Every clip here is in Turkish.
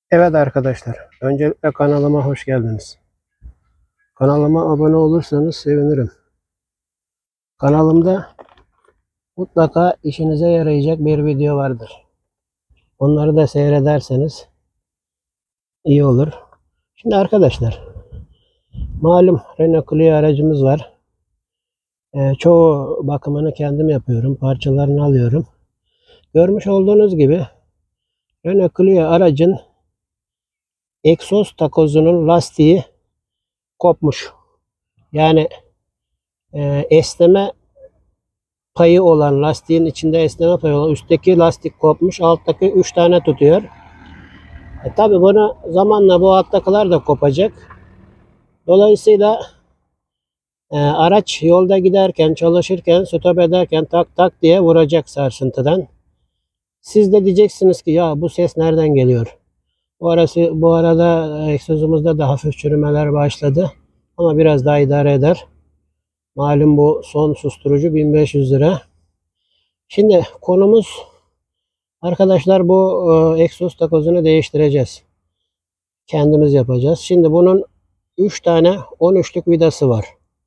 Evet arkadaşlar, öncelikle kanalıma hoş geldiniz. Kanalıma abone olursanız sevinirim. Kanalımda mutlaka işinize yarayacak bir video vardır. Onları da seyrederseniz iyi olur. Şimdi arkadaşlar, malum Renault Clio aracımız var. Çoğu bakımını kendim yapıyorum, parçalarını alıyorum. Görmüş olduğunuz gibi Renault Clio aracın egzoz takozunun lastiği kopmuş. Yani esneme payı olan, lastiğin içinde esneme payı olan üstteki lastik kopmuş, alttaki 3 tane tutuyor. Tabi bunu zamanla bu alttakiler de kopacak. Dolayısıyla araç yolda giderken, çalışırken, stop ederken tak tak diye vuracak sarsıntıdan. Siz de diyeceksiniz ki ya bu ses nereden geliyor? Bu arada egzozumuzda da hafif çürümeler başladı. Ama biraz daha idare eder. Malum bu son susturucu 1500 lira. Şimdi konumuz arkadaşlar, bu egzoz takozunu değiştireceğiz. Kendimiz yapacağız. Şimdi bunun 3 tane 13'lük vidası var.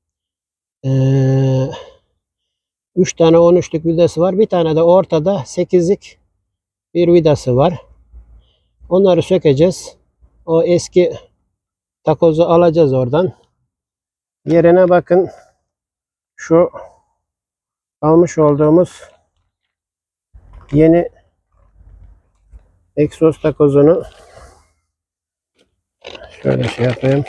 3 tane 13'lük vidası var. Bir tane de ortada 8'lik bir vidası var. Onları sökeceğiz. O eski takozu alacağız oradan. Yerine bakın, şu almış olduğumuz yeni egzoz takozunu şöyle şey yapayım.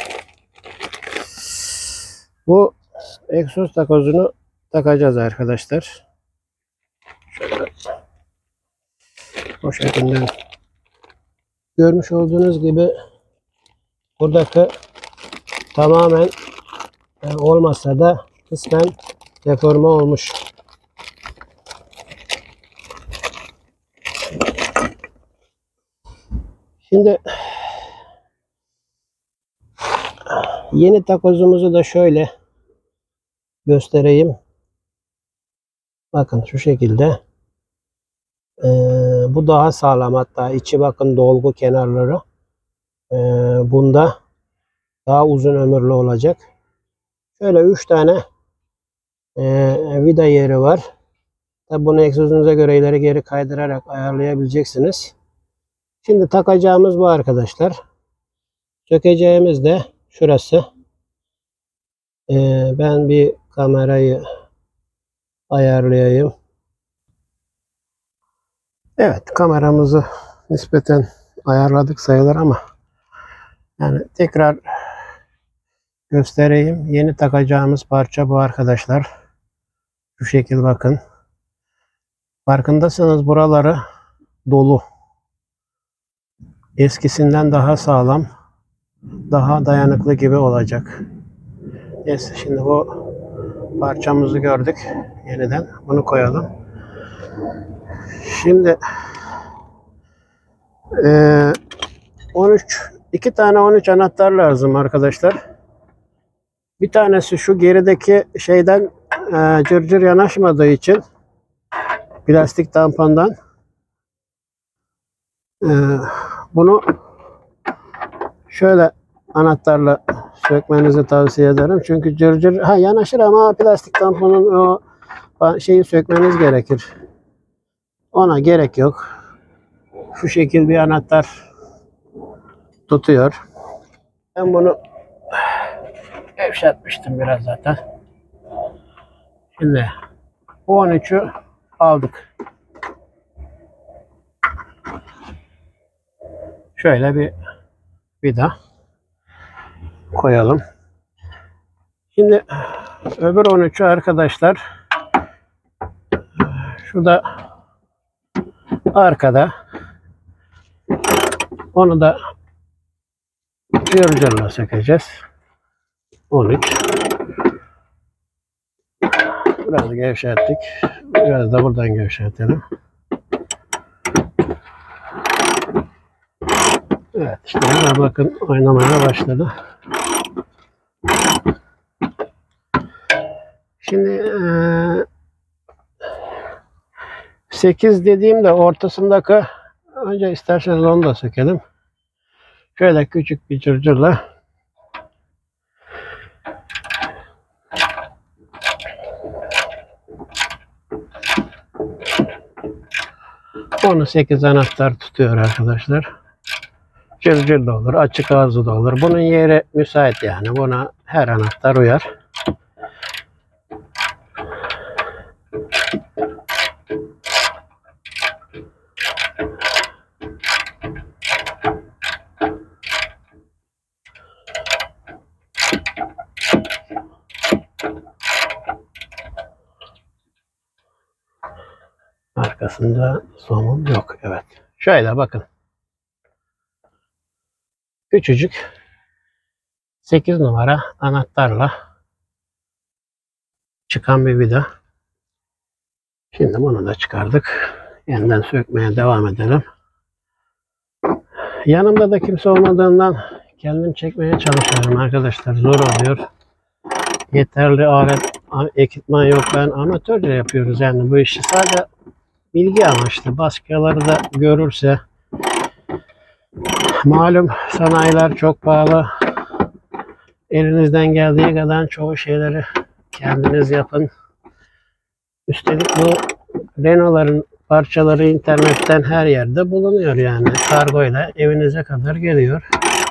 Bu egzoz takozunu takacağız arkadaşlar. Şöyle poşetinden görmüş olduğunuz gibi buradaki tamamen olmasa da kısmen deforme olmuş. Şimdi yeni takozumuzu da şöyle göstereyim. Bakın şu şekilde. Bu daha sağlam, hatta içi bakın dolgu kenarları. Bunda daha uzun ömürlü olacak. Şöyle 3 tane vida yeri var. Tabi bunu egzozunuza göre ileri geri kaydırarak ayarlayabileceksiniz. Şimdi takacağımız bu arkadaşlar. Sökeceğimiz de şurası. Ben bir kamerayı ayarlayayım. Evet, kameramızı nispeten ayarladık sayılır ama yani tekrar göstereyim. Yeni takacağımız parça bu arkadaşlar. Şu şekil bakın. Farkındasınız, buraları dolu. Eskisinden daha sağlam, daha dayanıklı gibi olacak. Neyse, şimdi bu parçamızı gördük. Yeniden bunu koyalım. Şimdi 2 tane 13 anahtar lazım arkadaşlar. Bir tanesi şu gerideki şeyden cırcır yanaşmadığı için, plastik tampondan, bunu şöyle anahtarla sökmenizi tavsiye ederim. Çünkü cırcır yanaşır ama plastik tamponun o şeyi sökmeniz gerekir. Ona gerek yok. Şu şekil bir anahtar tutuyor. Ben bunu gevşetmiştim biraz zaten. Şimdi bu 13'ü aldık. Şöyle bir vida koyalım. Şimdi öbür 13'ü arkadaşlar şurada arkada, onu da cırcırla sökeceğiz. 13. Biraz gevşettik. Biraz da buradan gevşetelim. Evet, işte burada bakın oynamaya başladı. Şimdi 8 dediğimde ortasındaki, önce isterseniz onu da sökelim. Şöyle küçük bir cırcırla onu 8 anahtar tutuyor arkadaşlar. Cırcır da olur, açık ağzı da olur. Bunun yeri müsait yani. Buna her anahtar uyar. Arkasında somun yok. Evet. Şöyle bakın. Küçücük 8 numara anahtarla çıkan bir vida. Şimdi bunu da çıkardık. Yeniden sökmeye devam edelim. Yanımda da kimse olmadığından kendim çekmeye çalışıyorum arkadaşlar. Zor oluyor. Yeterli alet, ekipman yok. Ben amatörce yapıyoruz yani bu işi. Sadece bilgi amaçlı. Başkaları da görürse. Malum sanayiler çok pahalı. Elinizden geldiği kadar çoğu şeyleri kendiniz yapın. Üstelik bu Renault'ların parçaları internetten her yerde bulunuyor yani. Kargoyla evinize kadar geliyor.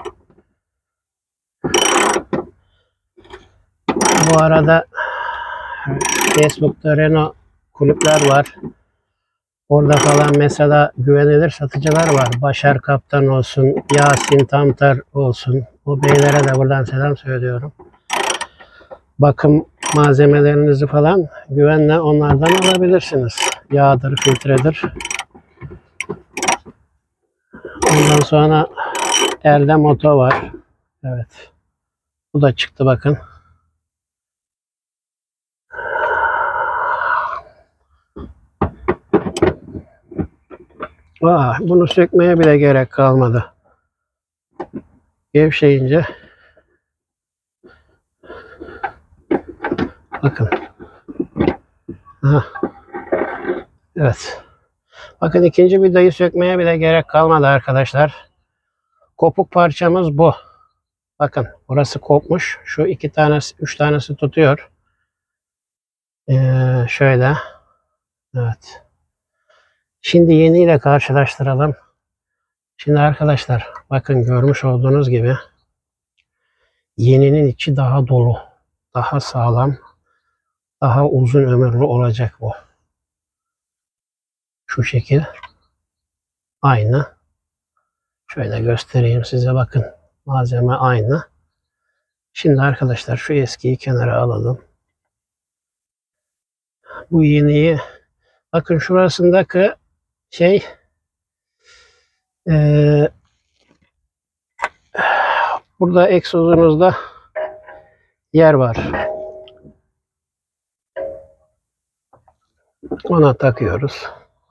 Bu arada Facebook'ta Renault kulüpler var. Orada falan mesela güvenilir satıcılar var. Başar Kaptan olsun, Yasin Tamtar olsun. O beylere de buradan selam söylüyorum. Bakım malzemelerinizi falan güvenle onlardan alabilirsiniz. Yağdır, filtredir. Ondan sonra elde moto var. Evet. Bu da çıktı bakın. Bunu sökmeye bile gerek kalmadı. Gevşeyince bakın. Aha. Evet. Bakın ikinci vidayı sökmeye bile gerek kalmadı arkadaşlar. Kopuk parçamız bu. Bakın burası kopmuş. Şu 2 tanesi, 3 tanesi tutuyor. Şöyle. Evet. Şimdi yeniyle karşılaştıralım. Şimdi arkadaşlar bakın görmüş olduğunuz gibi yeninin içi daha dolu, daha sağlam, daha uzun ömürlü olacak bu. Şu şekil. Aynı. Şöyle göstereyim size bakın. Malzeme aynı. Şimdi arkadaşlar şu eskiyi kenara alalım. Bu yeniyi bakın şurasındaki şey burada egzozunuzda yer var. Ona takıyoruz.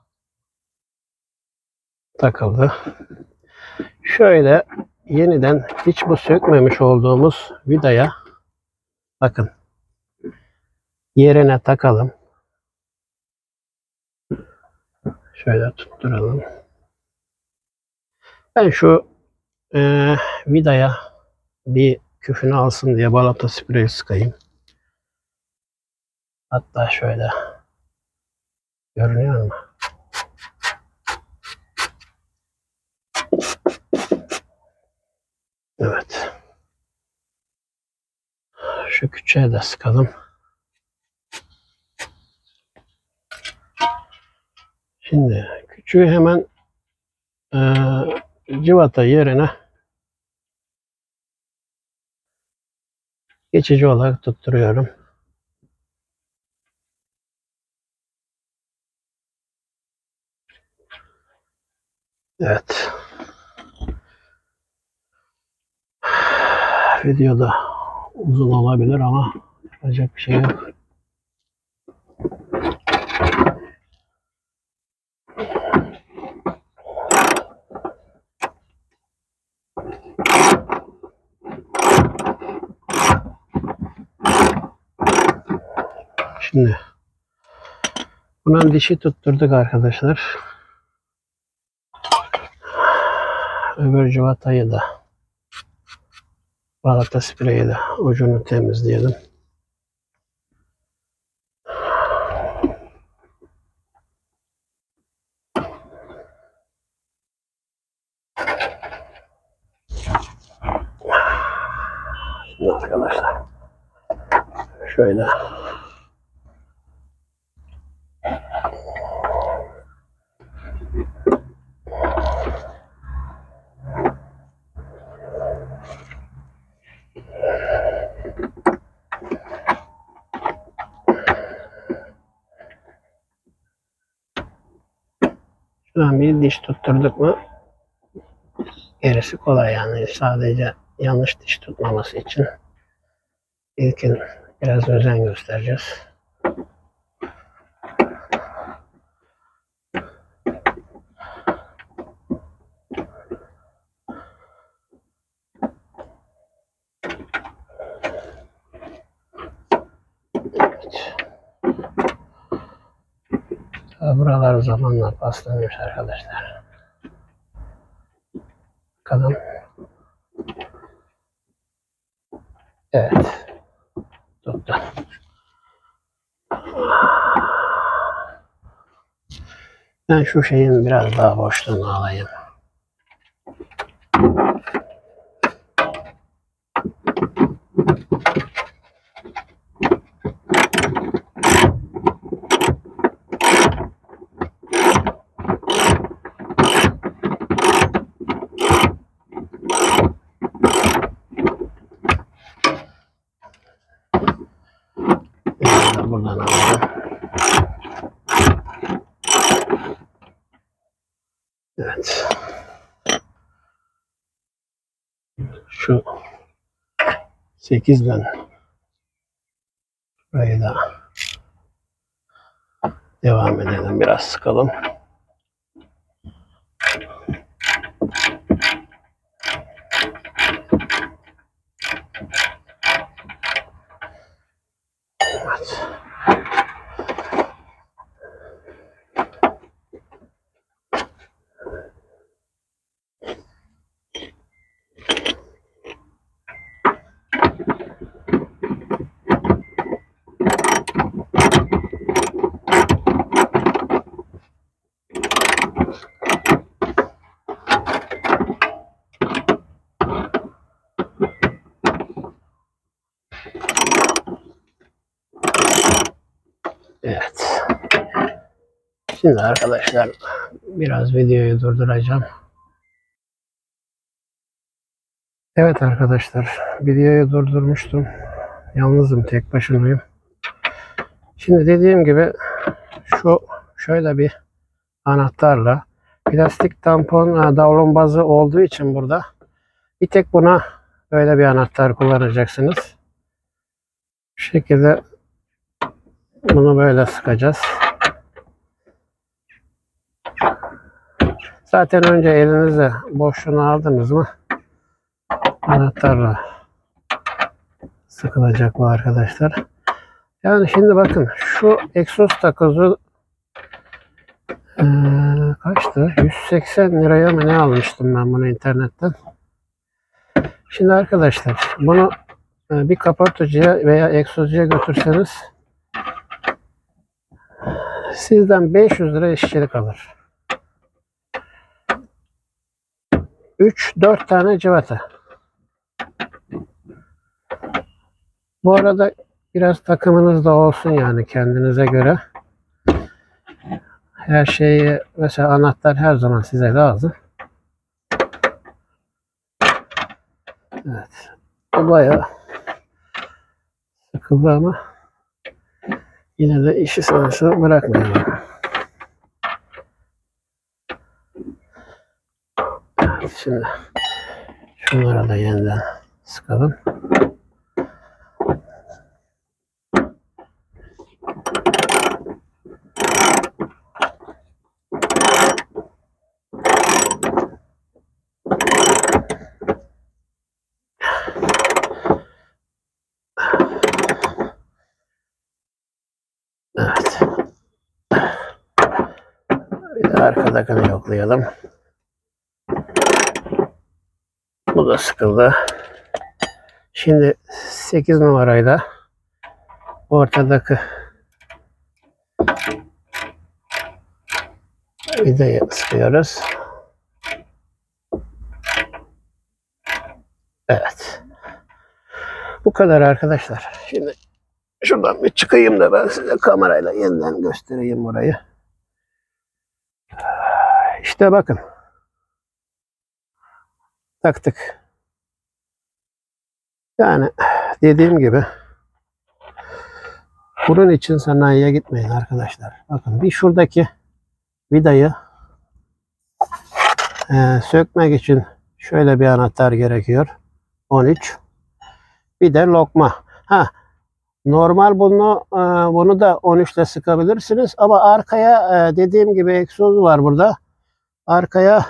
Takıldı. Şöyle yeniden hiç bu sökmemiş olduğumuz vidaya bakın yerine takalım. Şöyle tutturalım. Ben şu vidaya bir küfünü alsın diye balata spreyi sıkayım. Hatta şöyle görünüyor mu? Evet. Şu küçüğe de sıkalım. Şimdi küçüğü hemen cıvata yerine geçici olarak tutturuyorum. Evet. Videoda uzun olabilir ama yapacak bir şey yok. Şimdi bunun dişi tutturduk arkadaşlar. Öbür cıvatayı da Balata spreyiyle ucunu temizleyelim. Şimdi arkadaşlar şöyle şuradan bir diş tutturduk mu gerisi kolay yani. Sadece yanlış diş tutmaması için ilkin biraz özen göstereceğiz. Evet. Buralar zamanla paslanmış arkadaşlar. Bakalım. Evet. Tuttu. Ben şu şeyin biraz daha boşluğunu alayım. Buradan alalım. Evet. Şu 8'den burayı da devam edelim. Biraz sıkalım. Evet. Evet. Şimdi arkadaşlar biraz videoyu durduracağım. Evet arkadaşlar videoyu durdurmuştum. Yalnızım, tek başımayım. Şimdi dediğim gibi şöyle bir anahtarla plastik tampon davlumbazı olduğu için burada bir tek buna böyle bir anahtar kullanacaksınız. Bu şekilde bunu böyle sıkacağız. Zaten önce elinize boşluğunu aldınız mı anahtarla sıkılacak bu arkadaşlar. Yani şimdi bakın şu egzoz takozu kaçtı? 180 liraya mı ne almıştım ben bunu internetten. Şimdi arkadaşlar bunu bir kaportacıya veya egzozcuya götürseniz sizden 500 lira işçilik alır. 3-4 tane cıvata. Bu arada biraz takımınız da olsun yani kendinize göre. Her şeyi mesela anahtar her zaman size lazım. Evet. Bu bayağı sıkıldı ama yine de işi sırasına bırakmayalım. Evet, şimdi şunlara da yeniden sıkalım. Evet. Bir de arkadakini yoklayalım. Bu da sıkıldı. Şimdi 8 numarayla ortadaki vidayı sıkıyoruz. Evet. Bu kadar arkadaşlar. Şimdi şuradan bir çıkayım da ben size kamerayla yeniden göstereyim burayı. İşte bakın. Taktık. Yani dediğim gibi bunun için sanayiye gitmeyin arkadaşlar. Bakın bir şuradaki vidayı sökmek için şöyle bir anahtar gerekiyor. 13. Bir de lokma. Normal bunu da 13 ile sıkabilirsiniz ama arkaya dediğim gibi egzoz var burada. Arkaya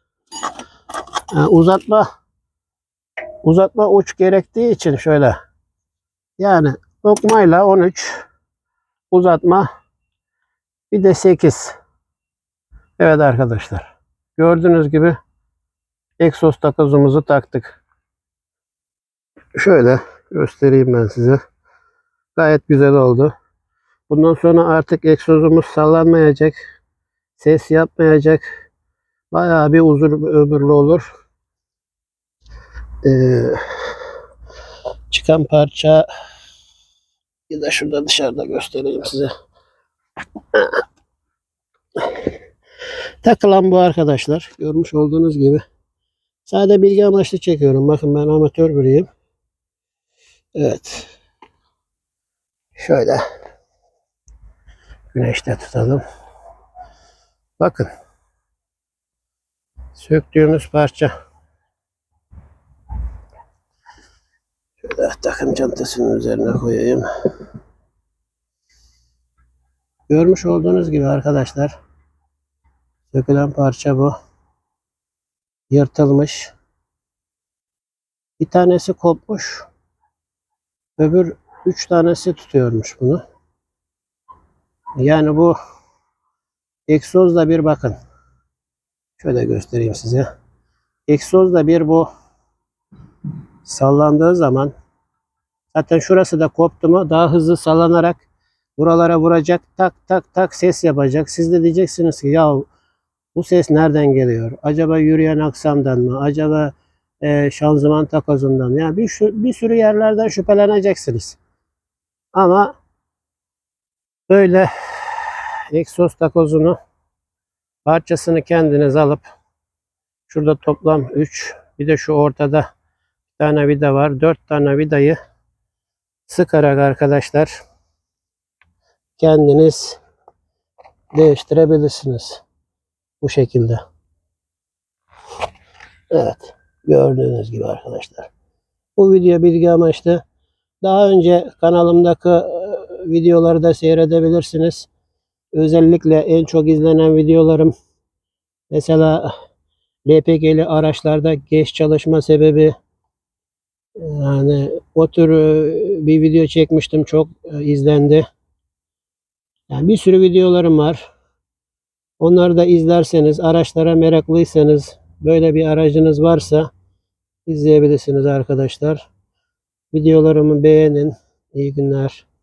uzatma uç gerektiği için şöyle. Yani lokmayla 13, uzatma bir de 8. Evet arkadaşlar. Gördüğünüz gibi egzoz takozumuzu taktık. Şöyle göstereyim ben size. Gayet güzel oldu. Bundan sonra artık egzozumuz sallanmayacak. Ses yapmayacak. Bayağı bir uzun ömürlü olur. Çıkan parça ya da şurada dışarıda göstereyim size. Takılan bu arkadaşlar. Görmüş olduğunuz gibi. Sadece bilgi amaçlı çekiyorum. Bakın ben amatör biriyim. Evet. Şöyle. Güneşte tutalım. Bakın. Söktüğümüz parça. Şöyle takım çantasının üzerine koyayım. Görmüş olduğunuz gibi arkadaşlar. Sökülen parça bu. Yırtılmış. Bir tanesi kopmuş. Öbür 3 tanesi tutuyormuş bunu. Yani bu egzozla bir bakın. Şöyle göstereyim size. Egzozla bir bu sallandığı zaman zaten şurası da koptu mu daha hızlı sallanarak buralara vuracak. Tak tak tak ses yapacak. Siz de diyeceksiniz ki ya bu ses nereden geliyor? Acaba yürüyen aksamdan mı? Acaba şanzıman takozundan mı? Yani bir sürü yerlerden şüpheleneceksiniz. Ama böyle egzoz takozunu parçasını kendiniz alıp şurada toplam 3 bir de şu ortada bir tane vida var. 4 tane vidayı sıkarak arkadaşlar kendiniz değiştirebilirsiniz. Bu şekilde. Evet. Gördüğünüz gibi arkadaşlar. Bu video bilgi amaçlı. Daha önce kanalımdaki videoları da seyredebilirsiniz. Özellikle en çok izlenen videolarım mesela LPG'li araçlarda geç çalışma sebebi, yani o tür bir video çekmiştim. Çok izlendi. Yani bir sürü videolarım var. Onları da izlerseniz, araçlara meraklıysanız, böyle bir aracınız varsa izleyebilirsiniz arkadaşlar. Videolarımı beğenin. İyi günler.